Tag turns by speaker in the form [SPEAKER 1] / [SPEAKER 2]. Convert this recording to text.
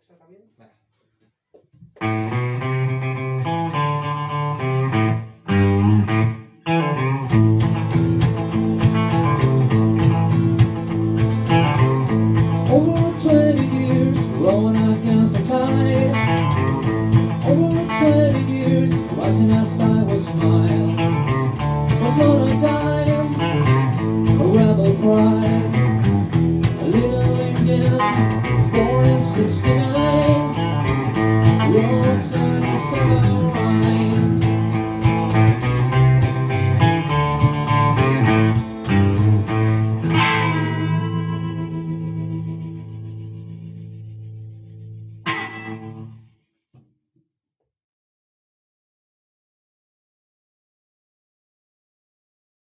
[SPEAKER 1] esa también.
[SPEAKER 2] Vale.
[SPEAKER 3] Over 20 years, rowing against the tide. Over 20 years, rising as I would smile. Was not a dime, a rebel pride. A little Indian, born in 69.